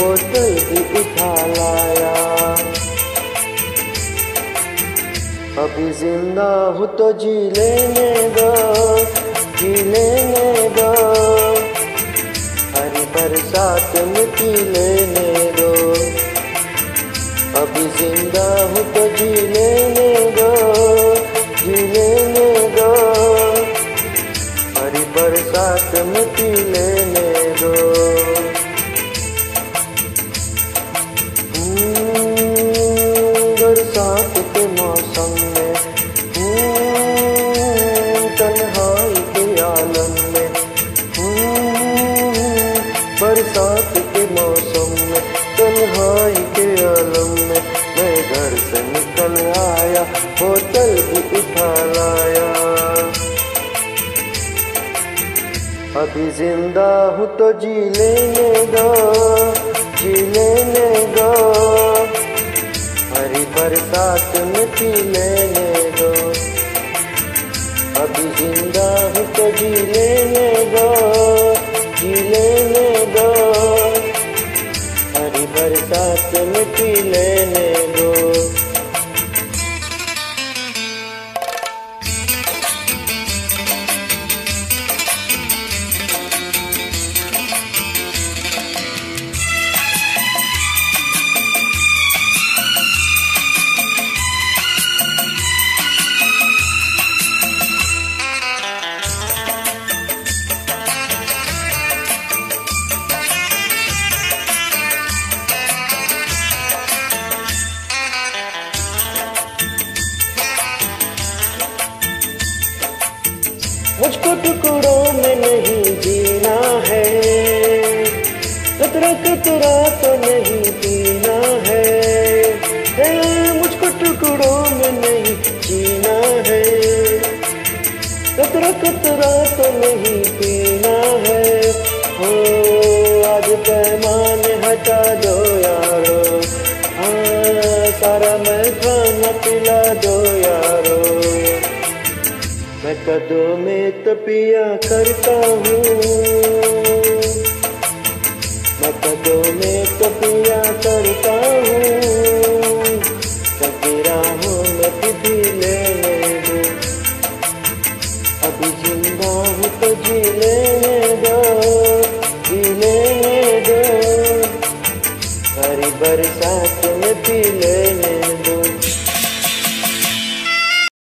बोतल भी उठा लाया। अभी जिंदा हूँ तो जी लेने दो, जी लेने दो, हरी बरसात में पी लेने दो। अभी जिंदा हूँ तो जी लेने दो, जी लेने दो, हरी बरसात में पी लेने दो। बरसात के मौसम में, तन्हाई के आलम में, बरसात के मौसम में, तन्हाई के आलम में, मैं घर से निकल आया, बोतल भी उठा लाया। अभी जिंदा हूँ तो जी लेने दो, जी लेने दो, हरी बरसात में पी लेने दो। अभी जिंदा हूँ तो जी लेने दो, जी लेने दो, हरी बरसात में पी लेने दो। मुझको टुकड़ों में नहीं जीना है, कतरा कतरा तो नहीं पीना है, मुझको टुकड़ों में नहीं जीना है, कतरा कतरा तो नहीं पीना है। हो आज पैमाने हटा दो यारो, हाँ सारा मैं खाना पिला दो यारो। मैं कदों में तो पिया करता हूँ, मैं कदों में तो पिया करता हूँ, कभी राहों में भी लेने दो। अभी जिंदा हूँ तो जी लेने दो, जी लेने दो, हरी बरसात में पी लेने